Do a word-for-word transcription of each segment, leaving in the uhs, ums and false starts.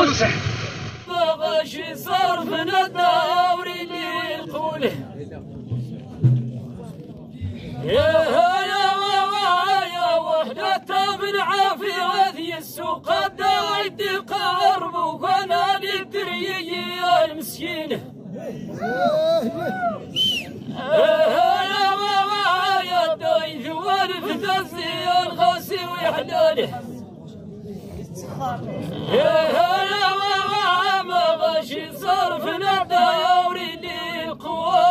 امسح بغش صرفنا الدور اللي يقوله يا يا يا وحدة بالعافية ذي السوق الدايد قرب وكان للدريي المسكينه يا دايد والفتزي الغاسي وحلاله يا ما غشي صرفنا الدور اللي القوال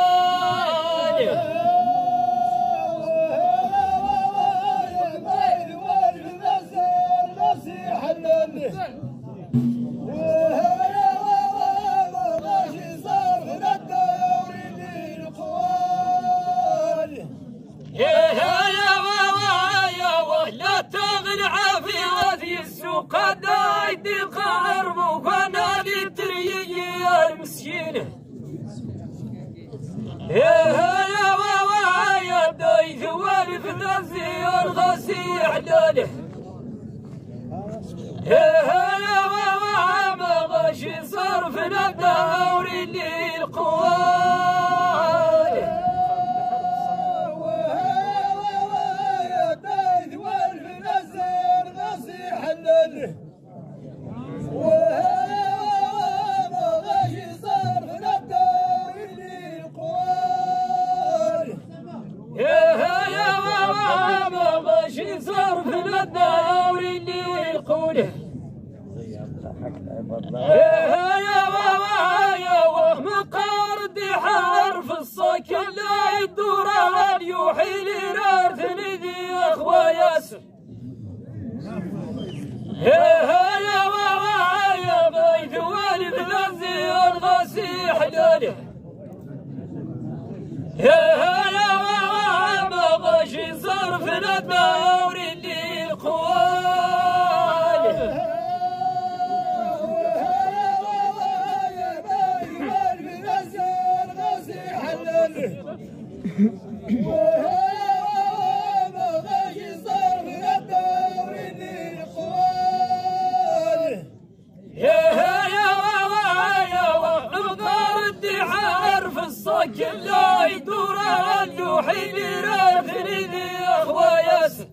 قد يدي قرب وكان للتريي المسكينه يا يا يا دايث والفتزي الغسي حلاله يا يا ما غشي صرفنا الدور اللي القوال صرفنا الدور اللي يقوله يا بابا يا وهم قرد حرف الصك لا يدور يوحي لرثني ذي اخوة ياسر يا بابا يا بيت والد غزي الغسي حلاله يا بابا غشي صرفنا الدور اللي القوال لا يدور اللوحي لرثني ذي اخوة ياسر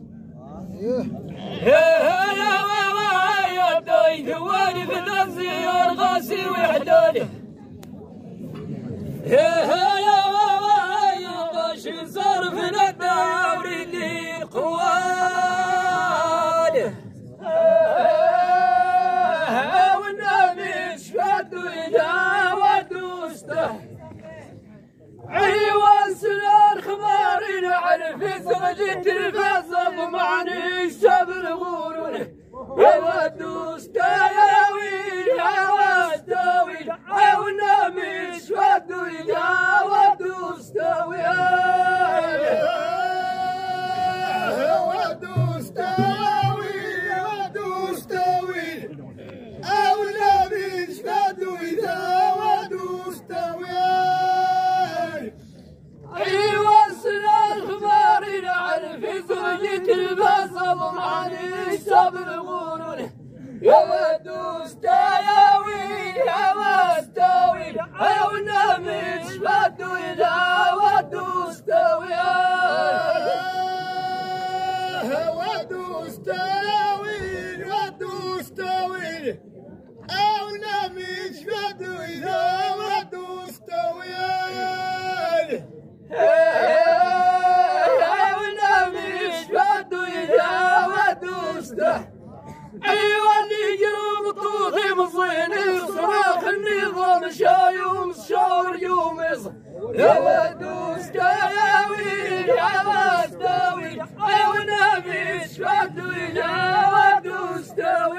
يا يا دايث والفتزي الغاسي وحلاله يا غاشي صرفنا الدور اللي قواله والنبي شفت وإذا ودوسته عيوان سنان خماري نعرف زوجة الغصب معني الشبر غورونه يا ودوس تاويل يا ودويل عيونا مش ودويل يا ودوس تاويل يا ودوس تاويل يا ودوس تاويل عيونا مش ودويل يا ودوس تاويل ايوه سنان خماري نعرف زوجة البصل معني الصبر غورونه يا ودوس تاويل يا ودويل عيونا مش ودويل يا ودوس تاويل يا ودوس تاويل ودوس تاويل عيونا مش ودويل يا ودوس تاويل ايوه اللي يجرب طوطي مصيني صراخ النظام شايوم شاور يوم يا ودوس تاويل يا ودويل ايوه نبي شفدويل يا ودوس تاويل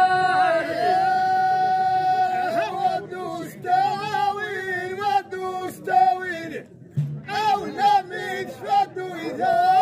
يا ودوس تاويل ودوس تاويل ايوه نبي شفدويل